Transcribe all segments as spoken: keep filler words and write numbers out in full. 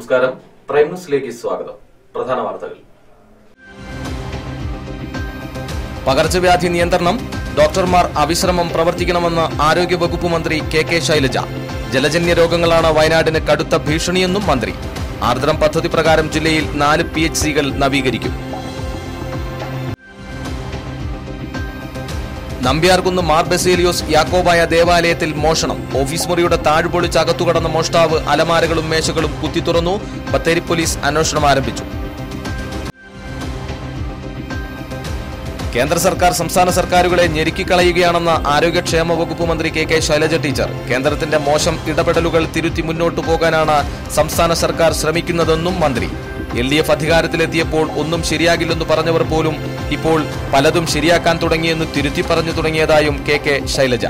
നമസ്കാരം. പ്രൈം ന്യൂസിലേക്ക് സ്വാഗതം. പ്രധാന വാർത്തകൾ. പകർച്ചവ്യാധി നിയന്ത്രണം. ഡോക്ടർമാർ അവിശ്രമം പ്രവർത്തിക്കണമെന്ന് ആരോഗ്യവകുപ്പ് മന്ത്രി കെ കെ ശൈലജ. ജലജന്യ രോഗങ്ങളാണ് വയനാടിന് കടുത്ത ഭീഷണിയെന്നും മന്ത്രി. ആർദ്രം പദ്ധതി പ്രകാരം ജില്ലയിൽ നാല് പി എച്ച് സികൾ നവീകരിക്കും. നമ്പ്യാർകുന്ന് മാർ ബസേലിയോസ് യാക്കോബായ ദേവാലയത്തിൽ മോഷണം. ഓഫീസ് മുറിയുടെ താഴ്പൊളിച്ച് അകത്തുകടന്ന മോഷ്ടാവ് അലമാരകളും മേശകളും കുത്തിത്തുറന്നു. ബത്തേരി പോലീസ് അന്വേഷണം ആരംഭിച്ചു. കേന്ദ്ര സർക്കാർ സംസ്ഥാന സർക്കാരുകളെ ഞെരുക്കിക്കളയുകയാണെന്ന ആരോഗ്യക്ഷേമ വകുപ്പ് മന്ത്രി കെ കെ ശൈലജ ടീച്ചർ. കേന്ദ്രത്തിന്റെ മോശം ഇടപെടലുകൾ തിരുത്തി മുന്നോട്ടു പോകാനാണ് സംസ്ഥാന സർക്കാർ ശ്രമിക്കുന്നതെന്നും മന്ത്രി. എൽ ഡി എഫ് അധികാരത്തിലെത്തിയപ്പോൾ ഒന്നും ശരിയാകില്ലെന്ന് പറഞ്ഞവർ പോലും ഇപ്പോൾ പലതും ശരിയാക്കാൻ തുടങ്ങിയെന്ന് തിരുത്തി പറഞ്ഞു തുടങ്ങിയതായും കെ കെ ശൈലജ.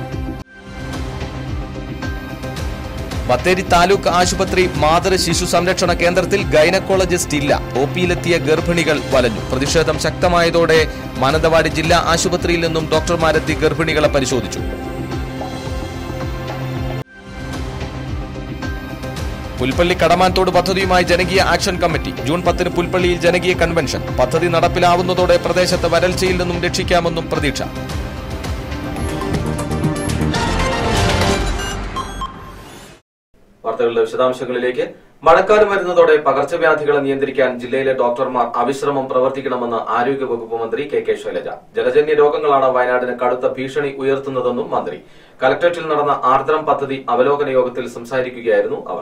ബത്തേരി താലൂക്ക് ആശുപത്രി മാതൃ ശിശു സംരക്ഷണ കേന്ദ്രത്തിൽ ഗൈനക്കോളജിസ്റ്റ് ഇല്ല. ഒ പിയിലെത്തിയ ഗർഭിണികൾ വലഞ്ഞു. പ്രതിഷേധം ശക്തമായതോടെ മാനന്തവാടി ജില്ലാ ആശുപത്രിയിൽ നിന്നും ഡോക്ടർമാരെത്തി ഗർഭിണികളെ പരിശോധിച്ചു. പുൽപ്പള്ളി കടമാൻതോട് പദ്ധതിയുമായി ജനകീയ ആക്ഷൻ കമ്മിറ്റി. ജൂൺ പത്തിന് പുൽപ്പള്ളിയിൽ ജനകീയ കൺവെൻഷൻ. പദ്ധതി നടപ്പിലാവുന്നതോടെ പ്രദേശത്ത് വരൾച്ചയിൽ നിന്നും രക്ഷിക്കാമെന്നും പ്രതീക്ഷ. വാർത്തകളുടെ വിശദാംശങ്ങളിലേക്ക്. മഴക്കാലം വരുന്നതോടെ പകർച്ചവ്യാധികളെ നിയന്ത്രിക്കാൻ ജില്ലയിലെ ഡോക്ടർമാർ അവിശ്രമം പ്രവർത്തിക്കണമെന്ന് ആരോഗ്യവകുപ്പ് മന്ത്രി കെ കെ ശൈലജ. ജലജന്യ രോഗങ്ങളാണ് വയനാടിന് കടുത്ത ഭീഷണി ഉയർത്തുന്നതെന്നും മന്ത്രി. കലക്ടറേറ്റിൽ നടന്ന ആർദ്രം പദ്ധതി അവലോകന യോഗത്തിൽ സംസാരിക്കുകയായിരുന്നു അവർ.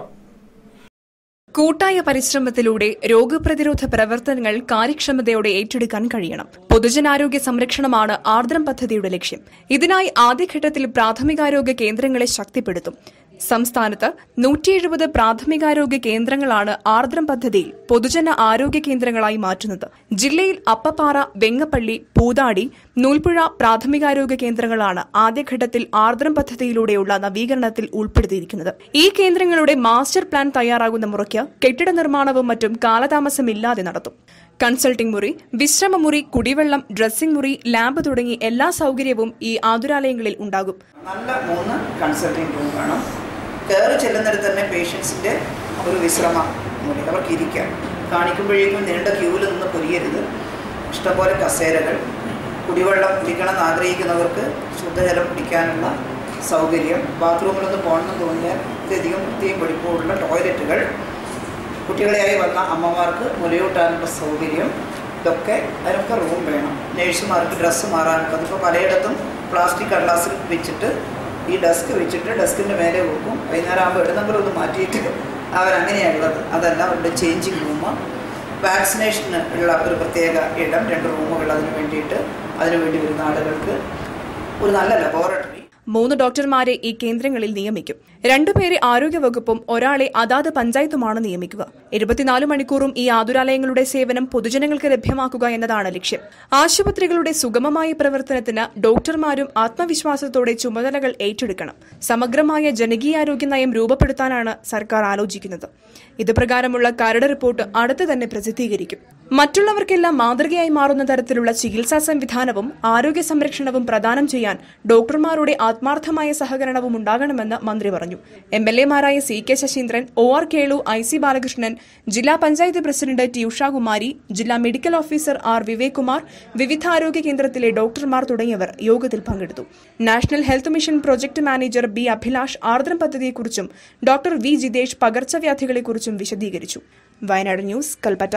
കൂട്ടായ പരിശ്രമത്തിലൂടെ രോഗപ്രതിരോധ പ്രവർത്തനങ്ങൾ കാര്യക്ഷമതയോടെ ഏറ്റെടുക്കാൻ കഴിയണം. പൊതുജനാരോഗ്യ സംരക്ഷണമാണ് ആർദ്രം പദ്ധതിയുടെ ലക്ഷ്യം. ഇതിനായി ആദ്യഘട്ടത്തിൽ പ്രാഥമികാരോഗ്യ കേന്ദ്രങ്ങളെ ശക്തിപ്പെടുത്തും. സംസ്ഥാനത്ത് നൂറ്റി എഴുപത് പ്രാഥമികാരോഗ്യ കേന്ദ്രങ്ങളാണ് ആർദ്രം പദ്ധതിയിൽ പൊതുജന ആരോഗ്യ കേന്ദ്രങ്ങളായി മാറ്റുന്നത്. ജില്ലയിൽ അപ്പപ്പാറ, വെങ്ങപ്പള്ളി, പൂതാടി, നൂൽപ്പുഴ പ്രാഥമികാരോഗ്യ കേന്ദ്രങ്ങളാണ് ആദ്യഘട്ടത്തിൽ ആർദ്രം പദ്ധതിയിലൂടെയുള്ള നവീകരണത്തിൽ ഉൾപ്പെടുത്തിയിരിക്കുന്നത്. ഈ കേന്ദ്രങ്ങളുടെ മാസ്റ്റർ പ്ലാൻ തയ്യാറാകുന്ന മുറയ്ക്ക് കെട്ടിട നിർമ്മാണവും മറ്റും കാലതാമസമില്ലാതെ നടത്തും. കൺസൾട്ടിംഗ് മുറി, വിശ്രമമുറി, കുടിവെള്ളം, ഡ്രസ്സിംഗ് മുറി, ലാബ് തുടങ്ങി എല്ലാ സൌകര്യവും ഈ ആതുരാലയങ്ങളിൽ ഉണ്ടാകും. നല്ല മൂന്ന് കൺസൾട്ടിംഗ് റൂം വേണം. കയറി ചെല്ലുന്നിടത്ത് തന്നെ പേഷ്യൻസിൻ്റെ ഒരു വിശ്രമ മുറി, അവർക്ക് ഇരിക്കാം. കാണിക്കുമ്പോഴേക്കും നീണ്ട ക്യൂവിൽ നിന്ന് പൊരിയരുത്. ഇഷ്ടംപോലെ കസേരകൾ, കുടിവെള്ളം കുടിക്കണമെന്ന് ആഗ്രഹിക്കുന്നവർക്ക് ശുദ്ധജലം കുടിക്കാനുള്ള സൗകര്യം, ബാത്റൂമിലൊന്ന് പോകണമെന്ന് തോന്നിയാൽ ഇതധികം വൃത്തിയും വെടിപ്പുമുള്ള ടോയ്ലറ്റുകൾ, കുട്ടികളെയായി വന്ന അമ്മമാർക്ക് മുലയൂട്ടാനുള്ള സൗകര്യം, ഇതൊക്കെ അതിനൊക്കെ റൂം വേണം. നേഴ്സുമാർക്ക് ഡ്രസ്സ് മാറാനൊക്കെ, അതിപ്പോൾ പലയിടത്തും പ്ലാസ്റ്റിക് കടലാസിൽ വെച്ചിട്ട് ഈ ഡെസ്ക് വെച്ചിട്ട് ഡെസ്കിൻ്റെ മേലെ വെക്കും. വൈകുന്നേരം ആകുമ്പോൾ ഇടുന്നവരൊന്ന് മാറ്റിയിട്ട് അവരങ്ങനെയുള്ളത്. അതല്ല, അവരുടെ ചേഞ്ചിങ് റൂം, വാക്സിനേഷന് ഉള്ള ഒരു പ്രത്യേക ഇടം, രണ്ട് റൂമുകൾ അതിന് വേണ്ടിയിട്ട്, അതിനുവേണ്ടി വരുന്ന ആളുകൾക്ക് ഒരു നല്ല ലബോറട്ടറി. മൂന്ന് ഡോക്ടർമാരെ ഈ കേന്ദ്രങ്ങളിൽ നിയമിക്കും. രണ്ടുപേരെ ആരോഗ്യവകുപ്പും ഒരാളെ അതാത് പഞ്ചായത്തുമാണ് നിയമിക്കുക. ഇരുപത്തിനാല് മണിക്കൂറും ഈ ആതുരാലയങ്ങളുടെ സേവനം പൊതുജനങ്ങൾക്ക് ലഭ്യമാക്കുക എന്നതാണ് ലക്ഷ്യം. ആശുപത്രികളുടെ സുഗമമായ പ്രവർത്തനത്തിന് ഡോക്ടർമാരും ആത്മവിശ്വാസത്തോടെ ചുമതലകൾ ഏറ്റെടുക്കണം. സമഗ്രമായ ജനകീയാരോഗ്യ നയം രൂപപ്പെടുത്താനാണ് സർക്കാർ ആലോചിക്കുന്നത്. ഇതുപ്രകാരമുള്ള കരട് റിപ്പോർട്ട് അടുത്ത് തന്നെ പ്രസിദ്ധീകരിക്കും. മറ്റുള്ളവർക്കെല്ലാം മാതൃകയായി മാറുന്ന തരത്തിലുള്ള ചികിത്സാ സംവിധാനവും ആരോഗ്യ സംരക്ഷണവും പ്രദാനം ചെയ്യാൻ ഡോക്ടർമാരുടെ ആത്മാർത്ഥമായ സഹകരണവും ഉണ്ടാകണമെന്ന് മന്ത്രി പറഞ്ഞു. എം എൽ എമാരായ C K Saseendran, O R Kelu, I C Balakrishnan, ജില്ലാ പഞ്ചായത്ത് പ്രസിഡന്റ് ടി ഉഷാകുമാരി, ജില്ലാ medical officer R Vivek Kumar, വിവിധ ആരോഗ്യ കേന്ദ്രത്തിലെ ഡോക്ടർമാർ തുടങ്ങിയവർ യോഗത്തിൽ പങ്കെടുത്തു. National health mission project manager B Abhilash Ardram പദ്ധതിയെക്കുറിച്ചും ഡോക്ടർ വി ജിതേഷ് പകർച്ചവ്യാധികളെക്കുറിച്ചും വിശദീകരിച്ചു. വയനാട് ന്യൂസ്, കൽപ്പറ്റ.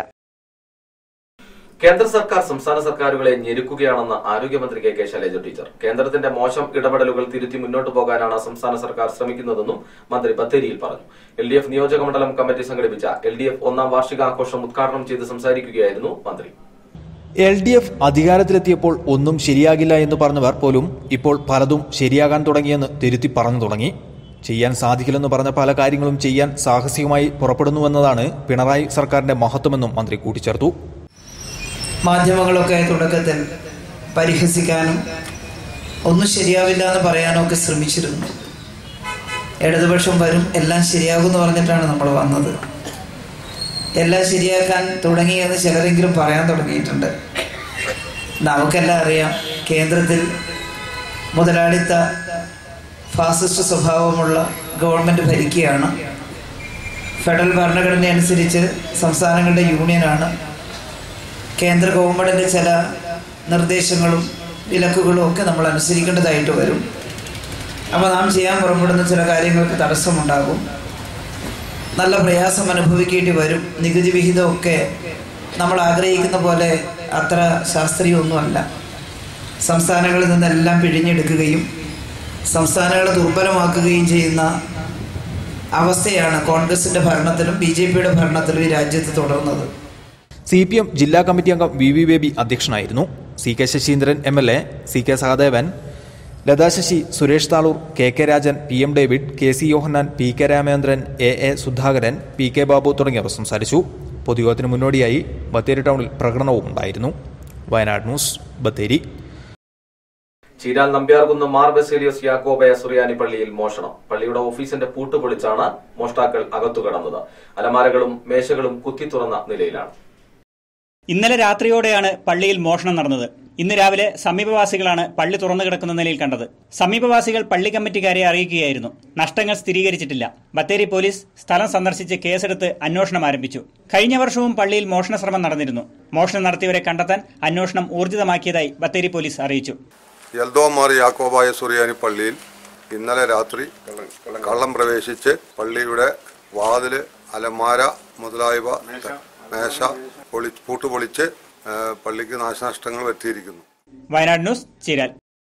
കേന്ദ്ര സർക്കാർ സംസ്ഥാന സർക്കാരുകളെ ഞെരുക്കുകയാണെന്ന് ആരോഗ്യമന്ത്രി കെ കെ ശൈലജ ടീച്ചർ. കേന്ദ്രത്തിന്റെ മോശം ഇടപെടലുകൾ തിരുത്തി മുന്നോട്ടു പോകാനാണ് സംസ്ഥാന സർക്കാർ ശ്രമിക്കുന്നതെന്നും മന്ത്രി ബത്തേരിയിൽ പറഞ്ഞു. എൽ ഡി എഫ് നിയോജക മണ്ഡലം കമ്മിറ്റി സംഘടിപ്പിച്ച എൽ ഡി എഫ് ഒന്നാം വാർഷികാഘോഷം ഉദ്ഘാടനം ചെയ്ത് സംസാരിക്കുകയായിരുന്നു മന്ത്രി. എൽ ഡി എഫ് അധികാരത്തിലെത്തിയപ്പോൾ ഒന്നും ശരിയാകില്ല എന്ന് പറഞ്ഞവർ പോലും ഇപ്പോൾ പലതും ശരിയാകാൻ തുടങ്ങിയെന്ന് തിരുത്തി പറഞ്ഞു തുടങ്ങി. ചെയ്യാൻ സാധിക്കില്ലെന്ന് പറഞ്ഞ പല കാര്യങ്ങളും ചെയ്യാൻ സാഹസികമായി പുറപ്പെടുന്നുവെന്നതാണ് പിണറായി സർക്കാരിന്റെ മഹത്വമെന്നും മന്ത്രി കൂട്ടിച്ചേർത്തു. മാധ്യമങ്ങളൊക്കെ തുടക്കത്തിൽ പരിഹസിക്കാനും ഒന്നും ശരിയാവില്ല എന്ന് പറയാനും ഒക്കെ ശ്രമിച്ചിരുന്നു. ഇടതുപക്ഷം വരും, എല്ലാം ശരിയാകുമെന്ന് പറഞ്ഞിട്ടാണ് നമ്മൾ വന്നത്. എല്ലാം ശരിയാക്കാൻ തുടങ്ങിയെന്ന് ചിലരെങ്കിലും പറയാൻ തുടങ്ങിയിട്ടുണ്ട്. നമുക്കെല്ലാം അറിയാം, കേന്ദ്രത്തിൽ മുതലാളിത്ത ഫാസിസ്റ്റ് സ്വഭാവമുള്ള ഗവൺമെൻറ് ഭരിക്കുകയാണ്. ഫെഡറൽ ഭരണഘടന അനുസരിച്ച് സംസ്ഥാനങ്ങളുടെ യൂണിയനാണ്. കേന്ദ്ര ഗവൺമെൻറ്റിൻ്റെ ചില നിർദ്ദേശങ്ങളും വിലക്കുകളും ഒക്കെ നമ്മൾ അനുസരിക്കേണ്ടതായിട്ട് വരും. അപ്പോൾ നാം ചെയ്യാൻ പുറപ്പെടുന്ന ചില കാര്യങ്ങൾക്ക് തടസ്സമുണ്ടാകും, നല്ല പ്രയാസം അനുഭവിക്കേണ്ടി വരും. നികുതി വിഹിതമൊക്കെ നമ്മൾ ആഗ്രഹിക്കുന്ന പോലെ അത്ര ശാസ്ത്രീയമൊന്നുമല്ല. സംസ്ഥാനങ്ങളിൽ നിന്നെല്ലാം പിഴിഞ്ഞെടുക്കുകയും സംസ്ഥാനങ്ങളെ ദുർബലമാക്കുകയും ചെയ്യുന്ന അവസ്ഥയാണ് കോൺഗ്രസിൻ്റെ ഭരണത്തിലും ബി ജെ പിയുടെ ഭരണത്തിലും ഈ രാജ്യത്ത് തുടർന്നത്. സി പി എം ജില്ലാ കമ്മിറ്റി അംഗം വി വി ബേബി അധ്യക്ഷനായിരുന്നു. C K Saseendran M L A, C K Sahadevan, Latha Sasi, Suresh Thaloor, K K Rajan, P M David, K C Yohannan, P K Ramendran, A A Sudhakaran, P K Babu തുടങ്ങിയവർ സംസാരിച്ചു. പൊതുയോഗത്തിന് മുന്നോടിയായി ബത്തേരി ടൗണിൽ പ്രകടനവും ഉണ്ടായിരുന്നു. വയനാട് ന്യൂസ്, ബത്തേരി. ചീരാൽ നമ്പ്യാർകുന്ന് മാർ ബസേലിയോസ് യാക്കോബയ സുറിയാനി പള്ളിയിൽ മോഷണം. പള്ളിയുടെ ഓഫീസിന്റെ പൂട്ട് പൊളിച്ചാണ് മോഷ്ടാക്കൾ അകത്തു കടന്നത്. അലമാരകളും മേശകളും കുത്തി തുറന്ന നിലയിലാണ്. ഇന്നലെ രാത്രിയോടെയാണ് പള്ളിയിൽ മോഷണം നടന്നത്. ഇന്ന് രാവിലെ സമീപവാസികളാണ് പള്ളി തുറന്നു കിടക്കുന്ന നിലയിൽ കണ്ടത്. സമീപവാസികൾ പള്ളി കമ്മിറ്റിക്കാരെ അറിയിക്കുകയായിരുന്നു. നഷ്ടങ്ങൾ സ്ഥിരീകരിച്ചിട്ടില്ല. ബത്തേരി പോലീസ് സ്ഥലം സന്ദർശിച്ച് കേസെടുത്ത് അന്വേഷണം ആരംഭിച്ചു. കഴിഞ്ഞ വർഷവും പള്ളിയിൽ മോഷണ ശ്രമം നടന്നിരുന്നു. മോഷണം നടത്തിയവരെ കണ്ടെത്താൻ അന്വേഷണം ഊർജിതമാക്കിയതായി ബത്തേരി പോലീസ് അറിയിച്ചു. എൽദോ മാർ യാക്കോബായ സുറിയാനി പള്ളിയിൽ ഇന്നലെ രാത്രി കള്ളം പ്രവേശിച്ച് പള്ളിയുടെ വാതില്, അലമാര മുതലായവ, മേശ പൊളി പൂട്ടുപൊളിച്ച് പള്ളിക്ക് നാശനഷ്ടങ്ങൾ വരുത്തിയിരിക്കുന്നു. വയനാട് ന്യൂസ്, ചീരാൽ.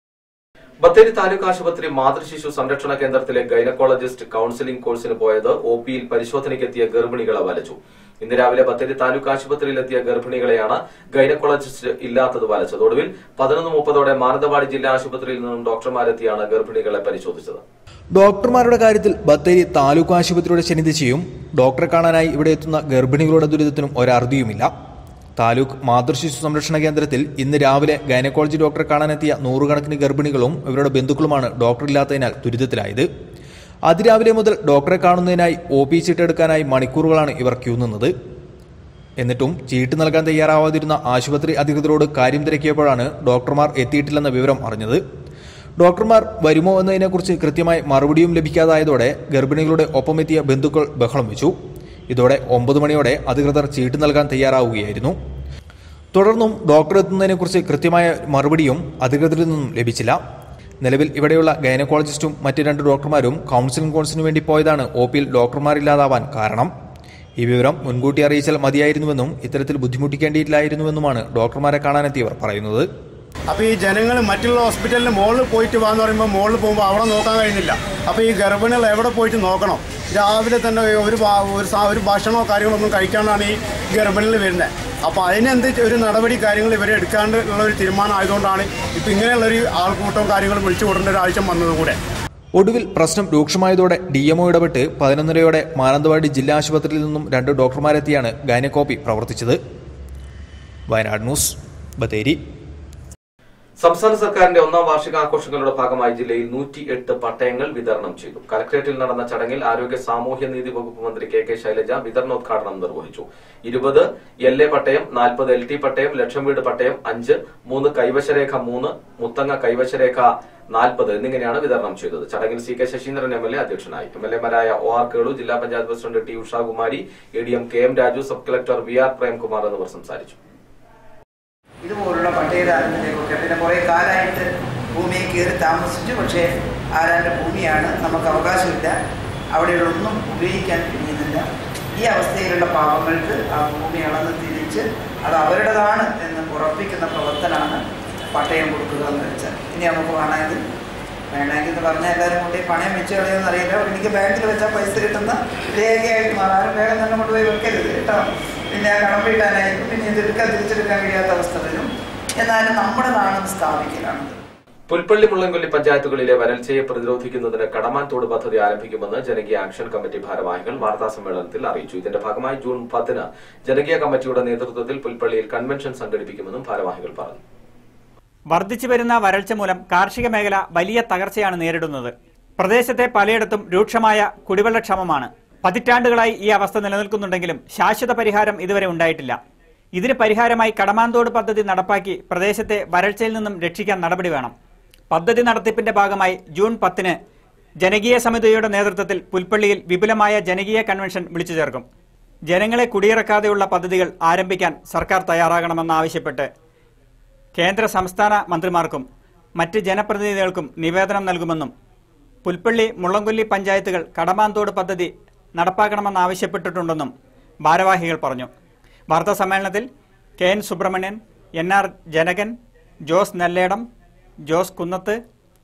ബത്തേരി താലൂക്ക് ആശുപത്രി മാതൃശിശു സംരക്ഷണ കേന്ദ്രത്തിലെ ഗൈനക്കോളജിസ്റ്റ് കൌൺസിലിംഗ് കോഴ്സിന് പോയത് ഒ പിയിൽ പരിശോധനയ്ക്കെത്തിയ ഗർഭിണികളെ വലച്ചു. ഇന്ന് രാവിലെ ബത്തേരി താലൂക്ക് ആശുപത്രിയിലെത്തിയ ഗർഭിണികളെയാണ് ഗൈനക്കോളജിസ്റ്റ് ഇല്ലാത്തത് വലച്ചത്. ഒടുവിൽ പതിനൊന്ന് മുപ്പതോടെ മാനന്തവാടി ജില്ലാ ആശുപത്രിയിൽ നിന്നും ഡോക്ടർമാരെത്തിയാണ് ഗർഭിണികളെ പരിശോധിച്ചത്. ഡോക്ടർമാരുടെ കാര്യത്തിൽ ബത്തേരി താലൂക്ക് ആശുപത്രിയുടെ ശനിദിശയും ഡോക്ടറെ കാണാനായി ഇവിടെ എത്തുന്ന ഗർഭിണികളുടെ ദുരിതത്തിനും ഒരറുതിയുമില്ല. താലൂക്ക് മാതൃശിശു സംരക്ഷണ കേന്ദ്രത്തിൽ ഇന്ന് രാവിലെ ഗൈനക്കോളജി ഡോക്ടറെ കാണാനെത്തിയ നൂറുകണക്കിന് ഗർഭിണികളും ഇവരുടെ ബന്ധുക്കളുമാണ് ഡോക്ടറില്ലാത്തതിനാൽ ദുരിതത്തിലായത്. അതിരാവിലെ മുതൽ ഡോക്ടറെ കാണുന്നതിനായി ഒ പി ചീട്ടെടുക്കാനായി മണിക്കൂറുകളാണ് ഇവർ ക്യൂ നിന്നത്. എന്നിട്ടും ചീട്ട് നൽകാൻ തയ്യാറാവാതിരുന്ന ആശുപത്രി അധികൃതരോട് കാര്യം തിരക്കിയപ്പോഴാണ് ഡോക്ടർമാർ എത്തിയിട്ടില്ലെന്ന വിവരം അറിഞ്ഞത്. ഡോക്ടർമാർ വരുമോ എന്നതിനെക്കുറിച്ച് കൃത്യമായി മറുപടിയും ലഭിക്കാതായതോടെ ഗർഭിണികളുടെ ഒപ്പമെത്തിയ ബന്ധുക്കൾ ബഹളം വെച്ചു. ഇതോടെ ഒമ്പത് മണിയോടെ അധികൃതർ ചീട്ട് നൽകാൻ തയ്യാറാവുകയായിരുന്നു. തുടർന്നും ഡോക്ടർ എത്തുന്നതിനെക്കുറിച്ച് കൃത്യമായ മറുപടിയും അധികൃതരിൽ നിന്നും ലഭിച്ചില്ല. നിലവിൽ ഇവിടെയുള്ള ഗൈനക്കോളജിസ്റ്റും മറ്റ് രണ്ട് ഡോക്ടർമാരും കൌൺസിലിംഗ് കോഴ്സിനു വേണ്ടി പോയതാണ് ഒ പിയിൽ ഡോക്ടർമാരില്ലാതാവാൻ കാരണം. ഈ വിവരം മുൻകൂട്ടി അറിയിച്ചാൽ മതിയായിരുന്നുവെന്നും ഇത്തരത്തിൽ ബുദ്ധിമുട്ടിക്കേണ്ടിയില്ലായിരുന്നുവെന്നുമാണ് ഡോക്ടർമാരെ കാണാനെത്തിയവർ പറയുന്നത്. അപ്പോൾ ഈ ജനങ്ങൾ മറ്റുള്ള ഹോസ്പിറ്റലിന് മുകളിൽ പോയിട്ട് വാന്ന് പറയുമ്പോൾ മുകളിൽ പോകുമ്പോൾ അവിടെ നോക്കാൻ കഴിയുന്നില്ല. അപ്പോൾ ഈ ഗർഭിണികൾ എവിടെ പോയിട്ട് നോക്കണം? രാവിലെ തന്നെ ഒരു ഒരു ഭക്ഷണമോ കാര്യങ്ങളൊന്നും കഴിക്കാണ്ടാണ് ഈ ഗർഭിണികൾ വരുന്നത്. അപ്പോൾ അതിനെന്ത് ഒരു നടപടി കാര്യങ്ങൾ ഇവരെ എടുക്കാണ്ട് ഉള്ള ഒരു തീരുമാനം ആയതുകൊണ്ടാണ് ഇപ്പോൾ ഇങ്ങനെയുള്ളൊരു ആൾക്കൂട്ടവും കാര്യങ്ങളും വിളിച്ചു കൊടുക്കേണ്ട ഒരു ആവശ്യം വന്നതുകൂടെ. ഒടുവിൽ പ്രശ്നം രൂക്ഷമായതോടെ ഡി എംഒ ഇടപെട്ട് പതിനൊന്നരയോടെ മാനന്തവാടി ജില്ലാ ആശുപത്രിയിൽ നിന്നും രണ്ട് ഡോക്ടർമാരെത്തിയാണ് ഗൈനക്കോപ്പി പ്രവർത്തിച്ചത്. വയനാട് ന്യൂസ്, ബത്തേരി. സംസ്ഥാന സർക്കാരിന്റെ ഒന്നാം വാർഷികാഘോഷങ്ങളുടെ ഭാഗമായി ജില്ലയിൽ നൂറ്റി എട്ട് പട്ടയങ്ങൾ വിതരണം ചെയ്തു. കലക്ടറേറ്റിൽ നടന്ന ചടങ്ങിൽ ആരോഗ്യ സാമൂഹ്യ നീതി വകുപ്പ് മന്ത്രി കെ കെ ശൈലജ വിതരണോദ്ഘാടനം നിർവഹിച്ചു. ഇരുപത് എൽ എ പട്ടയം, നാൽപ്പത് എൽ ടി പട്ടയം, ലക്ഷം വീട് പട്ടയം അഞ്ച്, മൂന്ന് കൈവശരേഖ മൂന്ന്, മുത്തങ്ങ കൈവശരേഖ നാൽപ്പത് എന്നിങ്ങനെയാണ് വിതരണം ചെയ്തത്. ചടങ്ങിൽ C K Saseendran M L A അധ്യക്ഷനായി. എം എൽ എമാരായ ഒ ആർ കേളു, ജില്ലാ panchayat president T Ushakumari, A D M K M Raju, sub collector V R Premkumar എന്നിവർ സംസാരിച്ചു. ഇതുപോലുള്ള പട്ടയദാനത്തിലേക്കൊക്കെ പിന്നെ കുറേ കാലമായിട്ട് ഭൂമിയെ കയറി താമസിച്ചു. പക്ഷേ ആരാൻ്റെ ഭൂമിയാണ്, നമുക്ക് അവകാശമില്ല, അവിടെയുള്ളൊന്നും ഉപയോഗിക്കാൻ കഴിയുന്നില്ല. ഈ അവസ്ഥയിലുള്ള പാവങ്ങൾക്ക് ആ ഭൂമി അളന്ന് തിരിച്ച് അത് അവരുടേതാണ് എന്ന് ഉറപ്പിക്കുന്ന പ്രവർത്തനമാണ് പട്ടയം കൊടുക്കുക എന്ന് വെച്ചാൽ. ഇനി നമുക്ക് വേണമെങ്കിൽ വേണമെങ്കിൽ എന്ന് പറഞ്ഞാൽ എല്ലാവരും കൊണ്ട് പണയം വെച്ച് കളയുമെന്ന് അറിയില്ല. എനിക്ക് ബാങ്കിൽ വെച്ചാൽ പൈസ കിട്ടുന്ന രേഖയായിട്ട് മാറാനും വേഗം തന്നെ കൊണ്ടുപോയി വെക്കരുത് കേട്ടോ. പിന്നെ ആ കടം വീട്ടാനായിരിക്കും, പിന്നെ ഇത് എടുക്കാൻ തിരിച്ചെടുക്കാൻ കഴിയാത്ത അവസ്ഥ വരും. എന്നാലും നമ്മുടെ നാണെന്ന് സ്ഥാപിക്കലാണത്. പുൽപ്പള്ളി, മുള്ളൻകൊല്ലി പഞ്ചായത്തുകളിലെ വരൾച്ചയെ പ്രതിരോധിക്കുന്നതിന് കടമാൻതോട് പദ്ധതി ആരംഭിക്കുമെന്ന് ജനകീയ ആക്ഷൻ കമ്മിറ്റി ഭാരവാഹികൾ വാർത്താസമ്മേളനത്തിൽ അറിയിച്ചു. ഇതിന്റെ ഭാഗമായി ജൂൺ പത്തിന് ജനകീയ കമ്മിറ്റിയുടെ നേതൃത്വത്തിൽ പുൽപ്പള്ളിയിൽ കൺവെൻഷൻ സംഘടിപ്പിക്കുമെന്നും ഭാരവാഹികൾ പറഞ്ഞു. വർദ്ധിച്ചു വരുന്ന വരൾച്ച മൂലം കാർഷിക മേഖല വലിയ തകർച്ചയാണ് നേരിടുന്നത്. പ്രദേശത്തെ പലയിടത്തും രൂക്ഷമായ കുടിവെള്ളക്ഷാമമാണ്. പതിറ്റാണ്ടുകളായി ഈ അവസ്ഥ നിലനിൽക്കുന്നുണ്ടെങ്കിലും ശാശ്വത പരിഹാരം ഇതുവരെ ഉണ്ടായിട്ടില്ല. ഇതിന് പരിഹാരമായി കടമാന്തോട് പദ്ധതി നടപ്പാക്കി പ്രദേശത്തെ വരൾച്ചയിൽ നിന്നും രക്ഷിക്കാൻ നടപടി വേണം. പദ്ധതി നടത്തിപ്പിന്റെ ഭാഗമായി ജൂൺ പത്തിന് ജനകീയ സമിതിയുടെ നേതൃത്വത്തിൽ പുൽപ്പള്ളിയിൽ വിപുലമായ ജനകീയ കൺവെൻഷൻ വിളിച്ചു ചേർക്കും. ജനങ്ങളെ കുടിയിറക്കാതെയുള്ള പദ്ധതികൾ ആരംഭിക്കാൻ സർക്കാർ തയ്യാറാകണമെന്നാവശ്യപ്പെട്ട് കേന്ദ്ര സംസ്ഥാന മന്ത്രിമാർക്കും മറ്റ് ജനപ്രതിനിധികൾക്കും നിവേദനം നൽകുമെന്നും പുൽപ്പള്ളി മുള്ളംകൊല്ലി പഞ്ചായത്തുകൾ കടമാന്തോട് പദ്ധതി നടപ്പാക്കണമെന്നാവശ്യപ്പെട്ടിട്ടുണ്ടെന്നും ഭാരവാഹികൾ പറഞ്ഞു. വാർത്താ സമ്മേളനത്തിൽ K N Subrahmanyan, N R Janakan, Jose Nelledam, Jose Kunnath,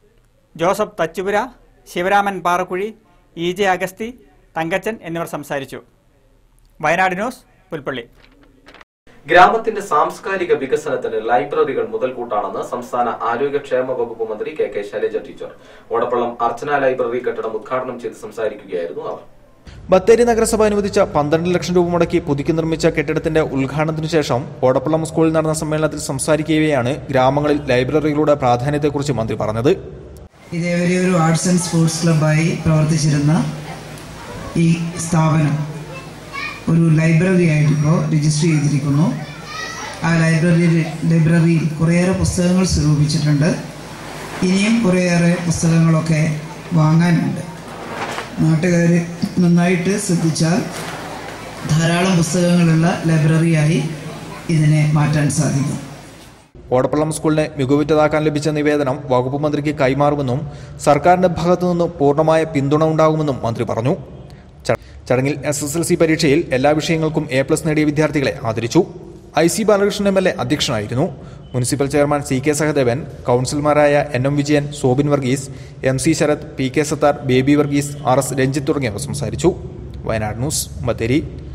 Joseph Thachupura, Sivaraman Parakuzhi, E J Augusthy, Thankachan എന്നിവർ സംസാരിച്ചു. വയനാട് ന്യൂസ്, പുൽപ്പള്ളി. ഗ്രാമത്തിന്റെ സാംസ്കാരിക വികസനത്തിന് ലൈബ്രറികൾ മുതൽക്കൂട്ടാണെന്ന് സംസ്ഥാന ആരോഗ്യക്ഷേമ വകുപ്പ് മന്ത്രി K K Shailaja teacher. Odappallam Archana library കെട്ടിടം ഉദ്ഘാടനം ചെയ്ത് സംസാരിക്കുകയായിരുന്നു അവർ. ബത്തേരി നഗരസഭ അനുവദിച്ച പന്ത്രണ്ട് ലക്ഷം രൂപ മുടക്കി പുതുക്കി നിർമ്മിച്ച കെട്ടിടത്തിന്റെ ഉദ്ഘാടനത്തിനു ശേഷം ഓടപ്പള്ളം സ്കൂളിൽ നടന്ന സമ്മേളനത്തിൽ സംസാരിക്കുകയാണ് ഗ്രാമങ്ങളിൽ ലൈബ്രറികളുടെ പ്രാധാന്യത്തെക്കുറിച്ച് മന്ത്രി പറഞ്ഞത്. ഇതേവരെ ഒരു ആർട്സ് ആൻഡ് സ്പോർട്സ് ക്ലബായി പ്രവർത്തിച്ചിരുന്ന ഈ സ്ഥാപനം ഒരു ലൈബ്രറി ആയിട്ട് ഇപ്പോൾ രജിസ്റ്റർ ചെയ്തിരിക്കുന്നു. ആ ലൈബ്രറി ലൈബ്രറിയിൽ കുറേയേറെ പുസ്തകങ്ങൾ സ്വരൂപിച്ചിട്ടുണ്ട്. ഇനിയും കുറേയേറെ പുസ്തകങ്ങളൊക്കെ വാങ്ങാനുണ്ട്. നാട്ടുകാർ നന്നായിട്ട് ശ്രദ്ധിച്ചാൽ ധാരാളം പുസ്തകങ്ങളുള്ള ലൈബ്രറിയായി ഇതിനെ മാറ്റാൻ സാധിക്കും. ഓടപ്പള്ളം സ്കൂളിനെ മികവുറ്റതാക്കാൻ ലഭിച്ച നിവേദനം വകുപ്പ് മന്ത്രിക്ക് കൈമാറുമെന്നും സർക്കാരിന്റെ ഭാഗത്തുനിന്ന് പൂർണ്ണമായ പിന്തുണ ഉണ്ടാകുമെന്നും മന്ത്രി പറഞ്ഞു. ചടങ്ങിൽ എസ് എസ് എൽ സി പരീക്ഷയിൽ എല്ലാ വിഷയങ്ങൾക്കും എ പ്ലസ് നേടിയ വിദ്യാർത്ഥികളെ ആദരിച്ചു. I C Balakrishnan M L A അധ്യക്ഷനായിരുന്നു. Municipal chairman C K Sahadevan, കൌൺസിലർമാരായ N M Vijayan, Sobin Varghese, M C Sarath, P K Sathar, Baby Varghese, R S Ranjith തുടങ്ങിയവർ സംസാരിച്ചു. വയനാട് ന്യൂസ്, ബത്തേരി.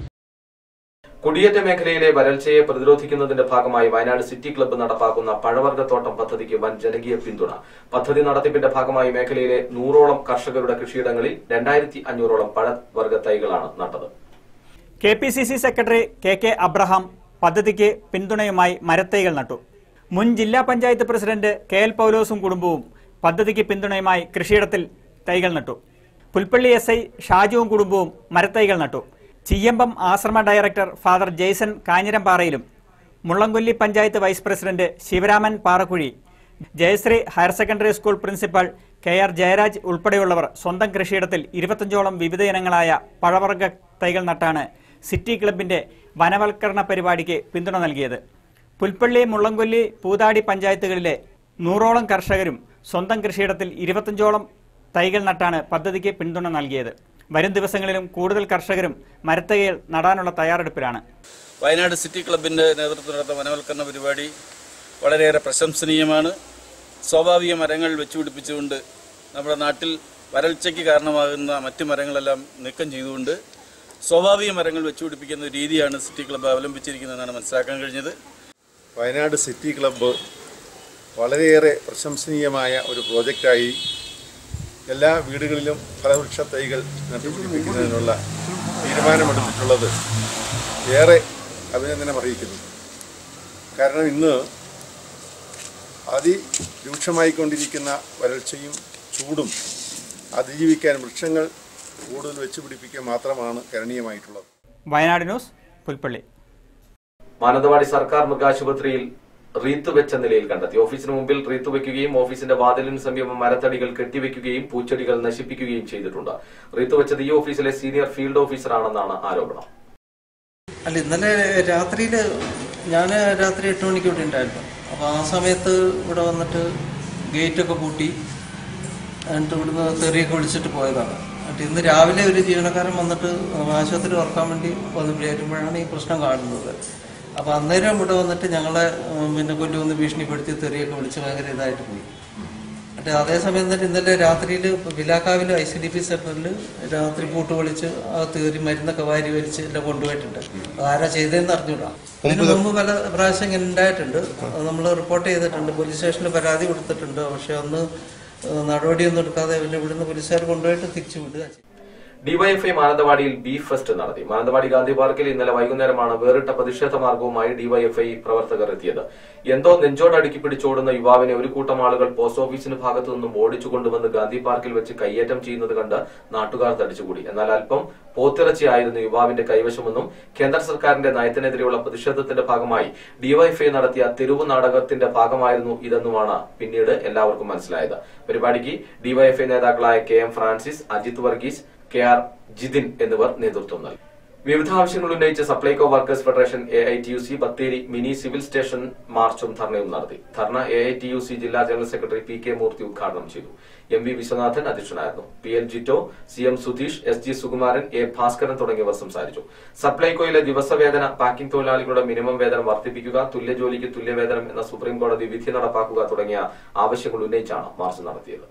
കുടിയേറ്റ മേഖലയിലെ വരൾച്ചയെ പ്രതിരോധിക്കുന്നതിന്റെ ഭാഗമായി വയനാട് സിറ്റി ക്ലബ്ബ് നടപ്പാക്കുന്ന പഴവർഗ്ഗത്തോട്ടം പദ്ധതിക്ക് വൻ ജനകീയ പിന്തുണ. പദ്ധതി നടത്തിപ്പിന്റെ ഭാഗമായി മേഖലയിലെ നൂറോളം കർഷകരുടെ കൃഷിയിടങ്ങളിൽ രണ്ടായിരത്തി അഞ്ഞൂറോളം പഴവർഗ്ഗ തൈകളാണ് നട്ടത്. K P C C secretary K K Abraham പദ്ധതിക്ക് പിന്തുണയുമായി മരത്തൈകൾ നട്ടു. മുൻ ജില്ലാ പഞ്ചായത്ത് പ്രസിഡന്റ് കെ എൽ പൌലോസും കുടുംബവും പദ്ധതിക്ക് പിന്തുണയുമായി കൃഷിയിടത്തിൽ തൈകൾ നട്ടു. പുൽപ്പള്ളി എസ് ഐ ഷാജുവും കുടുംബവും മരത്തൈകൾ നട്ടു. ചിയ്യമ്പം ആശ്രമ ഡയറക്ടർ ഫാദർ ജെയ്സൺ കാഞ്ഞിരംപാറയിലും Mullankolli panchayat vice president Sivaraman Parakuzhi, Jayasree higher secondary school principal K R Jayaraj ഉൾപ്പെടെയുള്ളവർ സ്വന്തം കൃഷിയിടത്തിൽ ഇരുപത്തഞ്ചോളം വിവിധ ഇനങ്ങളായ പഴവർഗ്ഗ തൈകൾ നട്ടാണ് സിറ്റി ക്ലബിന്റെ വനവൽക്കരണ പരിപാടിക്ക് പിന്തുണ നൽകിയത്. പുൽപ്പള്ളി, മുള്ളംകൊല്ലി, പൂതാടി പഞ്ചായത്തുകളിലെ നൂറോളം കർഷകരും സ്വന്തം കൃഷിയിടത്തിൽ ഇരുപത്തഞ്ചോളം തൈകൾ നട്ടാണ് പദ്ധതിക്ക് പിന്തുണ നൽകിയത്. വരും ദിവസങ്ങളിലും കൂടുതൽ കർഷകരും മരത്തൈകൾ നടാനുള്ള തയ്യാറെടുപ്പിലാണ്. വയനാട് സിറ്റി ക്ലബിൻ്റെ നേതൃത്വത്തിൽ നടത്തുന്ന വനവൽക്കരണ പരിപാടി വളരെയേറെ പ്രശംസനീയമാണ്. സ്വാഭാവിക മരങ്ങൾ വെച്ചുപിടിപ്പിച്ചുകൊണ്ട് നമ്മുടെ നാട്ടിൽ വരൾച്ചയ്ക്ക് കാരണമാകുന്ന മറ്റ് മരങ്ങളെല്ലാം നീക്കം ചെയ്തുകൊണ്ട് സ്വാഭാവിക മരങ്ങൾ വെച്ചുപിടിപ്പിക്കുന്ന രീതിയാണ് സിറ്റി ക്ലബ്ബ് അവലംബിച്ചിരിക്കുന്നതെന്നാണ് മനസ്സിലാക്കാൻ കഴിഞ്ഞത്. വയനാട് സിറ്റി ക്ലബ്ബ് വളരെയേറെ പ്രശംസനീയമായ ഒരു പ്രോജക്റ്റായി എല്ലാ വീടുകളിലും ഫലവൃക്ഷ തൈകൾ നട്ടുപിടിപ്പിക്കുന്നതിനുള്ള തീരുമാനമെടുത്തിട്ടുള്ളത് ഏറെ അഭിനന്ദനം അറിയിക്കുന്നു. കാരണം ഇന്ന് അതിരൂക്ഷമായിക്കൊണ്ടിരിക്കുന്ന വരൾച്ചയും ചൂടും അതിജീവിക്കാൻ വൃക്ഷങ്ങൾ കൂടുതൽ വെച്ചുപിടിപ്പിക്കുക മാത്രമാണ് കരണീയമായിട്ടുള്ളത്. വയനാട് ന്യൂസ്, പുൽപ്പള്ളി. മാനന്തവാടി സർക്കാർ മൃഗാശുപത്രിയിൽ റീത്ത് വെച്ച നിലയിൽ കണ്ടെത്തി. ഓഫീസിന് മുമ്പിൽ റീത്ത് വയ്ക്കുകയും ഓഫീസിന്റെ വാതിലിന് സമീപം മരത്തടികൾ കെട്ടിവെക്കുകയും പൂച്ചെടികൾ നശിപ്പിക്കുകയും ചെയ്തിട്ടുണ്ട്. റീത്ത് വെച്ചത് ഈ ഓഫീസിലെ സീനിയർ ഫീൽഡ് ഓഫീസറാണെന്നാണ് ആരോപണം. അല്ല, ഇന്നലെ രാത്രിയിൽ ഞാൻ രാത്രി എട്ട് മണിക്ക് ഇവിടെ ഉണ്ടായിരുന്നു. അപ്പോൾ ആ സമയത്ത് ഇവിടെ വന്നിട്ട് ഗേറ്റൊക്കെ പൂട്ടി എന്നിട്ട് ഇവിടുന്ന് തെറിയൊക്കെ വിളിച്ചിട്ട് പോയതാണ്. എന്നിട്ട് ഇന്ന് രാവിലെ ഒരു ജീവനക്കാരൻ വന്നിട്ട് ആശുപത്രി തുറക്കാൻ വേണ്ടി വരുമ്പോഴാണ് ഈ പ്രശ്നം കാണുന്നത്. അപ്പോൾ അന്നേരം ഇവിടെ വന്നിട്ട് ഞങ്ങളെ പിന്നെ കൊല്ലുമെന്ന് ഭീഷണിപ്പെടുത്തി തെറിയൊക്കെ വിളിച്ച് ഭയങ്കര ഇതായിട്ട് പോയി. എന്നിട്ട് അതേസമയം തന്നെ ഇന്നലെ രാത്രിയിൽ വിലാക്കാവിൽ ഐ സി ഡി പി സെന്ററിൽ രാത്രി പൂട്ട് വിളിച്ച് ആ തെറി മരുന്നൊക്കെ വാരി വലിച്ച് എല്ലാം കൊണ്ടുപോയിട്ടുണ്ട്. ആരാ ചെയ്തതെന്ന് അറിഞ്ഞൂടാ. ഇതിന് മുമ്പ് പല പ്രാവശ്യം ഇങ്ങനെ ഉണ്ടായിട്ടുണ്ട്. നമ്മൾ റിപ്പോർട്ട് ചെയ്തിട്ടുണ്ട്, പോലീസ് സ്റ്റേഷനിൽ പരാതി കൊടുത്തിട്ടുണ്ട്. പക്ഷെ അന്ന് നടപടിയൊന്നും എടുക്കാതെ പിന്നെ ഇവിടുന്ന് പോലീസുകാർ കൊണ്ടുപോയിട്ട് തിരിച്ചു വിടുക. ഡിവൈഎഫ്ഐ മാനന്തവാടിയിൽ ബീഫ് ഫെസ്റ്റ് നടത്തി. മാനന്തവാടി ഗാന്ധി പാർക്കിൽ ഇന്നലെ വൈകുന്നേരമാണ് വേറിട്ട പ്രതിഷേധ മാർഗവുമായി ഡിവൈഎഫ്ഐ പ്രവർത്തകർ എത്തിയത്. എന്തോ നെഞ്ചോടടുക്കി പിടിച്ചോടുന്ന യുവാവിനെ ഒരു കൂട്ടം ആളുകൾ പോസ്റ്റ് ഓഫീസിന് ഭാഗത്തു നിന്നും ഓടിച്ചു കൊണ്ടുവന്ന് ഗാന്ധി പാർക്കിൽ വെച്ച് കയ്യേറ്റം ചെയ്യുന്നത് കണ്ട് നാട്ടുകാർ തടിച്ചുകൂടി. എന്നാൽ അല്പം പോത്തിറച്ചിയായിരുന്നു യുവാവിന്റെ കൈവശമെന്നും കേന്ദ്ര സർക്കാരിന്റെ നയത്തിനെതിരെയുള്ള പ്രതിഷേധത്തിന്റെ ഭാഗമായി ഡിവൈഎഫ്ഐ നടത്തിയ തെരുവ് നാടകത്തിന്റെ ഭാഗമായിരുന്നു ഇതെന്നുമാണ് പിന്നീട് എല്ലാവർക്കും മനസ്സിലായത്. പരിപാടിക്ക് ഡിവൈഎഫ്ഐ നേതാക്കളായ K M Francis, Ajith Varghese, K R Jithin എന്നിവർ നേതൃത്വം നൽകി. വിവിധ ആവശ്യങ്ങൾ ഉന്നയിച്ച് Supplyco workers federation A I T U C Bathery mini civil station മാർച്ചും ധർണയും നടത്തി. ധർണ എ ഐ ടി യു സി ജില്ലാ general secretary P K Moorthy ഉദ്ഘാടനം ചെയ്തു. എം വി വിശ്വനാഥൻ അധ്യക്ഷനായിരുന്നു. P L Jito, C M Sudheesh, S G Sukumaran, A Bhaskaran തുടങ്ങിയവർ സംസാരിച്ചു. സപ്ലൈകോയിലെ ദിവസവേതന പാക്കിംഗ് തൊഴിലാളികളുടെ മിനിമം വേതനം വർദ്ധിപ്പിക്കുക, തുല്യ ജോലിക്ക് തുല്യവേതനം എന്ന സുപ്രീംകോടതി വിധി നടപ്പാക്കുക തുടങ്ങിയ ആവശ്യങ്ങൾ ഉന്നയിച്ചാണ് മാർച്ച് നടത്തിയത്.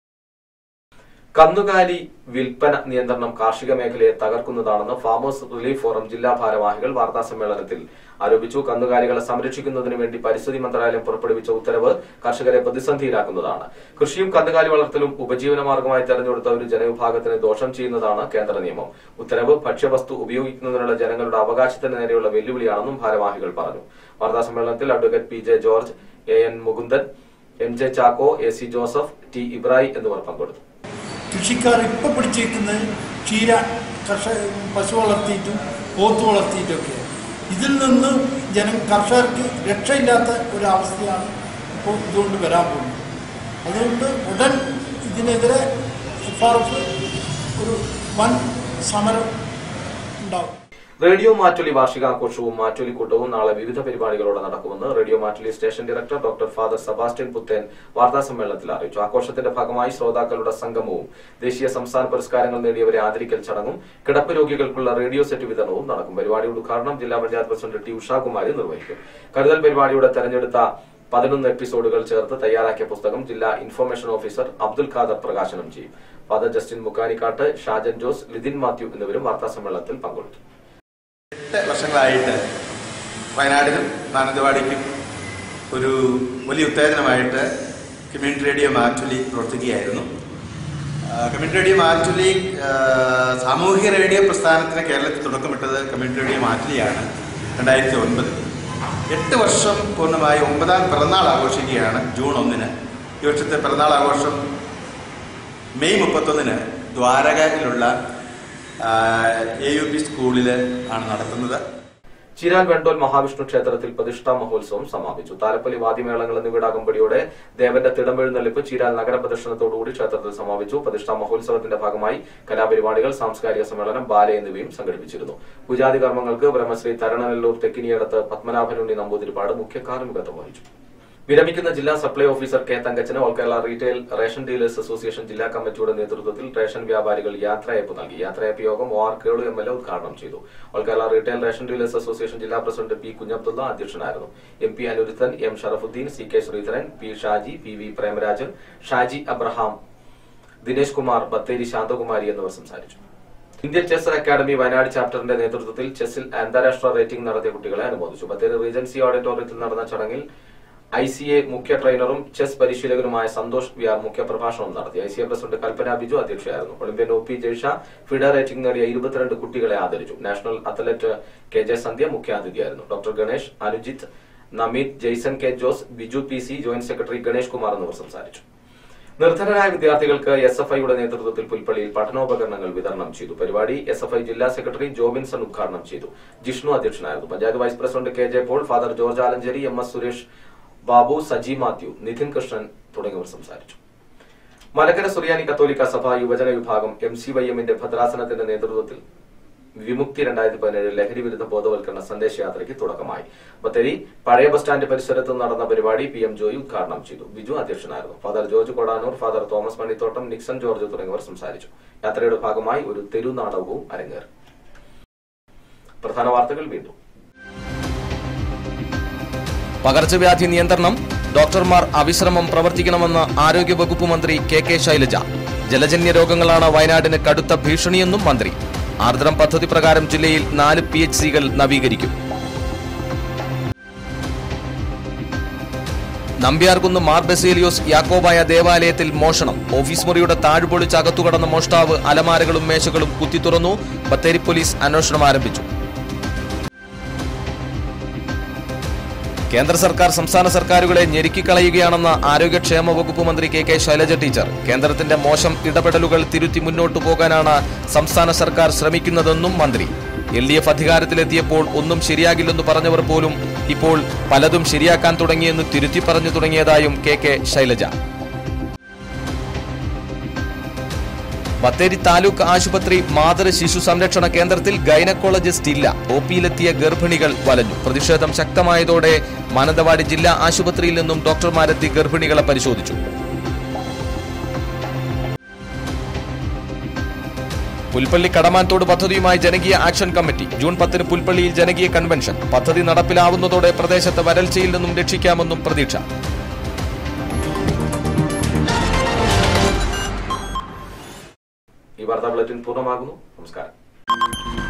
കന്നുകാലി വിൽപ്പന നിയന്ത്രണം കാർഷിക മേഖലയെ തകർക്കുന്നതാണെന്ന് ഫാമേഴ്സ് റിലീഫ് ഫോറം ജില്ലാ ഭാരവാഹികൾ വാർത്താസമ്മേളനത്തിൽ ആരോപിച്ചു. കന്നുകാലികളെ സംരക്ഷിക്കുന്നതിന് വേണ്ടി പരിസ്ഥിതി മന്ത്രാലയം പുറപ്പെടുവിച്ച ഉത്തരവ് കർഷകരെ പ്രതിസന്ധിയിലാക്കുന്നതാണ്. കൃഷിയും കന്നുകാലി വളർത്തലും ഉപജീവന മാർഗമായി തെരഞ്ഞെടുത്ത ഒരു ജനവിഭാഗത്തിന് ദോഷം ചെയ്യുന്നതാണ് കേന്ദ്ര നിയമം. ഉത്തരവ് ഭക്ഷ്യവസ്തു ഉപയോഗിക്കുന്നതിനുള്ള ജനങ്ങളുടെ അവകാശത്തിന് നേരെയുള്ള വെല്ലുവിളിയാണെന്നും ഭാരവാഹികൾ പറഞ്ഞു. വാർത്താസമ്മേളനത്തിൽ advocate P J George, A N Mukundan, M J Chacko, A C Joseph, T Ibrahim എന്നിവർ പങ്കെടുത്തു. കൃഷിക്കാർ ഇപ്പോൾ പിടിച്ചേക്കുന്നത് ക്ഷീര കർഷക പശു വളർത്തിയിട്ടും പോത്ത് വളർത്തിയിട്ടൊക്കെ. ഇതിൽ നിന്ന് ജനം കർഷകർക്ക് രക്ഷയില്ലാത്ത ഒരവസ്ഥയാണ് ഇപ്പോൾ ഇതുകൊണ്ട് വരാൻ പോകുന്നത്. അതുകൊണ്ട് ഉടൻ ഇതിനെതിരെ എഫ് ആർ എഫ് ഒരു വൻ സമരം ഉണ്ടാവും. റേഡിയോ മാറ്റൊലി വാർഷികാഘോഷവും മാറ്റൊലിക്കൂട്ടവും നാളെ വിവിധ പരിപാടികളോടെ നടക്കുമെന്ന് radio Mattoli station director doctor father Sebastian Puthen വാർത്താസമ്മേളനത്തിൽ അറിയിച്ചു. ആഘോഷത്തിന്റെ ഭാഗമായി ശ്രോതാക്കളുടെ സംഗമവും ദേശീയ സംസ്ഥാന പുരസ്കാരങ്ങൾ നേടിയവരെ ആദരിക്കൽ ചടങ്ങും കിടപ്പ് രോഗികൾക്കുള്ള റേഡിയോ സെറ്റ് വിതരണവും നടക്കും. പരിപാടിയുടെ ഉദ്ഘാടനം ജില്ലാ പഞ്ചായത്ത് പ്രസിഡന്റ് ടി ഉഷാകുമാരി നിർവഹിക്കും. കരുതൽ പരിപാടിയുടെ തെരഞ്ഞെടുത്ത പതിനൊന്ന് എപ്പിസോഡുകൾ ചേർത്ത് തയ്യാറാക്കിയ പുസ്തകം ജില്ലാ ഇൻഫർമേഷൻ ഓഫീസർ അബ്ദുൽ ഖാദർ പ്രകാശനം ചെയ്യും. Father Justin Mukkanikkattu, Shajan Jose, Lithin Mathew എന്നിവരും വാർത്താസമ്മേളനത്തിൽ പങ്കെടുത്തു. എട്ട് വർഷങ്ങളായിട്ട് വയനാടിനും മാനന്തവാടിക്കും ഒരു വലിയ ഉത്തേജനമായിട്ട് കമ്മ്യൂണിറ്റി റേഡിയോ മാറ്റൊലി പ്രവർത്തിക്കുകയായിരുന്നു. കമ്മ്യൂണിറ്റി റേഡിയോ മാറ്റൊലി സാമൂഹിക റേഡിയോ പ്രസ്ഥാനത്തിന് കേരളത്തിൽ തുടക്കമിട്ടത് കമ്മ്യൂണിറ്റി റേഡിയോ മാറ്റൊലിയാണ് രണ്ടായിരത്തി ഒൻപതിൽ. എട്ട് വർഷം പൂർണ്ണമായി ഒമ്പതാം പിറന്നാൾ ആഘോഷിക്കുകയാണ് ജൂൺ ഒന്നിന്. ഈ വർഷത്തെ പിറന്നാൾ ആഘോഷം മെയ് മുപ്പത്തൊന്നിന് ദ്വാരകയിലുള്ള എ യു പി സ്കൂളിൽ ആണ് നടത്തുന്നത്. ചീരാൽ വെണ്ടോൽ മഹാവിഷ്ണു ക്ഷേത്രത്തിൽ പ്രതിഷ്ഠാ മഹോത്സവം സമാപിച്ചു. താലപ്പൊലി, വാദ്യമേളങ്ങൾ എന്നിവയുടെ അകമ്പടിയോടെ ദേവന്റെ തിടമെഴുന്നള്ളിപ്പ് ചീരാൽ നഗരപ്രദർശനത്തോടുകൂടി ക്ഷേത്രത്തിൽ സമാപിച്ചു. പ്രതിഷ്ഠാ മഹോത്സവത്തിന്റെ ഭാഗമായി കലാപരിപാടികൾ, സാംസ്കാരിക സമ്മേളനം, ബാല എന്നിവയും സംഘടിപ്പിച്ചിരുന്നു. പൂജാതി കർമ്മങ്ങൾക്ക് ബ്രഹ്മശ്രീ തരണനെല്ലൂർ തെക്കിനിയടത്ത് പത്മനാഭനുണ്ണി നമ്പൂതിരിപ്പാട് മുഖ്യ കാർമ്മികത്വം വഹിച്ചു. വിരമിക്കുന്ന ജില്ലാ സപ്ലൈ ഓഫീസർ കെ തങ്കച്ചന് all Kerala retail ration dealers association ജില്ലാ കമ്മിറ്റിയുടെ നേതൃത്വത്തിൽ റേഷൻ വ്യാപാരികൾ യാത്രയയപ്പ് നൽകി. യാത്രയയപ്പ് യോഗം O R Kelu M L A ഉദ്ഘാടനം ചെയ്തു. All Kerala retail ration dealers association ജില്ലാ പ്രസിഡന്റ് പി കുഞ്ഞബ്ദുള്ള അധ്യക്ഷനായിരുന്നു. M P Aniruddhan, M Sharafudheen, C K Sreedharan, P Shaji, P V Premarajan, Shaji Abraham, Dinesh Kumar, Bathery Santhakumari എന്നിവർ സംസാരിച്ചു. ഇന്ത്യൻ ചെസ് അക്കാദമി വയനാട് ചാപ്റ്ററിന്റെ നേതൃത്വത്തിൽ ചെസ്സിൽ അന്താരാഷ്ട്ര റേറ്റിംഗ് നടത്തിയ കുട്ടികളെ അനുമോദിച്ചു. ബത്തേരി റീജൻസി ഓഡിറ്റോറിയത്തിൽ നടന്ന ചടങ്ങിൽ ഐ സി എ മുഖ്യ ട്രെയിനറും ചെസ് പരിശീലകനുമായ സന്തോഷ് വിയാർ മുഖ്യപ്രഭാഷണം നടത്തി. I C A president Kalpana Biju അധ്യക്ഷയായിരുന്നു. Olympian O P Jaisha FIDE rating നേടിയ ഇരുപത്തിരണ്ട് കുട്ടികളെ ആദരിച്ചു. National athlete K J Sandhya മുഖ്യാതിഥിയായിരുന്നു. Doctor Ganesh, Anujith, Nameeth, Jaison K Jose, Biju P C, joint secretary Ganesh Kumar എന്നിവർ സംസാരിച്ചു. നിർധനരായ വിദ്യാർത്ഥികൾക്ക് എസ് എഫ് ഐയുടെ നേതൃത്വത്തിൽ പുൽപ്പള്ളിയിൽ പഠനോപകരണങ്ങൾ വിതരണം ചെയ്തു. പരിപാടി എസ് എഫ് ഐ ജില്ലാ സെക്രട്ടറി ജോബിൻസൺ ഉദ്ഘാടനം ചെയ്തു. ജിഷ്ണു അധ്യക്ഷനായിരുന്നു. Panchayat vice president K J Paul, father George Alencherry, M S Suresh Babu, Saji Mathew, Nidhin Krishnan തുടങ്ങിയവർ സംസാരിച്ചു. മലക്കര സുറിയാനി കത്തോലിക്ക സഭ യുവജന വിഭാഗം എം സി വൈ എമ്മിന്റെ ഭദ്രാസനത്തിന്റെ നേതൃത്വത്തിൽ വിമുക്തി രണ്ടായിരത്തി പതിനേഴ് ലഹരി വിരുദ്ധ ബോധവൽക്കരണ സന്ദേശയാത്രയ്ക്ക് തുടക്കമായി. ബത്തേരി പഴയ ബസ് സ്റ്റാൻഡ് പരിസരത്ത് നടന്ന പരിപാടി പി എം ജോയി ഉദ്ഘാടനം ചെയ്തു. ബിജു അധ്യക്ഷനായിരുന്നു. Father George Kodanoor, father Thomas Manithottam, Nixon George തുടങ്ങിയവർ സംസാരിച്ചു. യാത്രയുടെ ഭാഗമായി ഒരു തെരുനാടകവും അരങ്ങേറി. പ്രധാന വാർത്തകൾ വീണ്ടും. പകർച്ചവ്യാധി നിയന്ത്രണം, ഡോക്ടർമാർ അവിശ്രമം പ്രവർത്തിക്കണമെന്ന് ആരോഗ്യവകുപ്പ് മന്ത്രി കെ കെ ശൈലജ. ജലജന്യ രോഗങ്ങളാണ് വയനാടിന് കടുത്ത ഭീഷണിയെന്നും മന്ത്രി. ആർദ്രം പദ്ധതി പ്രകാരം ജില്ലയിൽ നാല് പി എച്ച് സികൾ നവീകരിക്കും. നമ്പ്യാർകുന്ന് മാർ ബസേലിയോസ് യാക്കോബായ ദേവാലയത്തിൽ മോഷണം. ഓഫീസ് മുറിയുടെ താഴ്പൊളിച്ച് അകത്തുകടന്ന മോഷ്ടാവ് അലമാരകളും മേശകളും കുത്തിത്തുറന്നു. ബത്തേരി പോലീസ് അന്വേഷണം ആരംഭിച്ചു. കേന്ദ്ര സർക്കാർ സംസ്ഥാന സർക്കാരുകളെ ഞെരുക്കിക്കളയുകയാണെന്ന ആരോഗ്യക്ഷേമ വകുപ്പ് മന്ത്രി കെ കെ ശൈലജ ടീച്ചർ. കേന്ദ്രത്തിന്റെ മോശം ഇടപെടലുകൾ തിരുത്തി മുന്നോട്ടു പോകാനാണ് സംസ്ഥാന സർക്കാർ ശ്രമിക്കുന്നതെന്നും മന്ത്രി. എൽ ഡി എഫ് അധികാരത്തിലെത്തിയപ്പോൾ ഒന്നും ശരിയാകില്ലെന്ന് പറഞ്ഞവർ പോലും ഇപ്പോൾ പലതും ശരിയാക്കാൻ തുടങ്ങിയെന്ന് തിരുത്തി പറഞ്ഞു തുടങ്ങിയതായും കെ കെ ശൈലജ. ബത്തേരി താലൂക്ക് ആശുപത്രി മാതൃ ശിശു സംരക്ഷണ കേന്ദ്രത്തിൽ ഗൈനക്കോളജിസ്റ്റ് ഇല്ല. ഒ പിയിലെത്തിയ ഗർഭിണികൾ വലഞ്ഞു. പ്രതിഷേധം ശക്തമായതോടെ മാനന്തവാടി ജില്ലാ ആശുപത്രിയിൽ നിന്നും ഡോക്ടർമാരെത്തി ഗർഭിണികളെ പരിശോധിച്ചു. പുൽപ്പള്ളി കടമാൻതോട് പദ്ധതിയുമായി ജനകീയ ആക്ഷൻ കമ്മിറ്റി. ജൂൺ പത്തിന് പുൽപ്പള്ളിയിൽ ജനകീയ കൺവെൻഷൻ. പദ്ധതി നടപ്പിലാവുന്നതോടെ പ്രദേശത്തെ വരൾച്ചയിൽ നിന്നും രക്ഷിക്കാമെന്നും പ്രതീക്ഷ. ഈ വാർത്താ ബുള്ളറ്റിൻ പൂർണ്ണമാകുന്നു. നമസ്കാരം.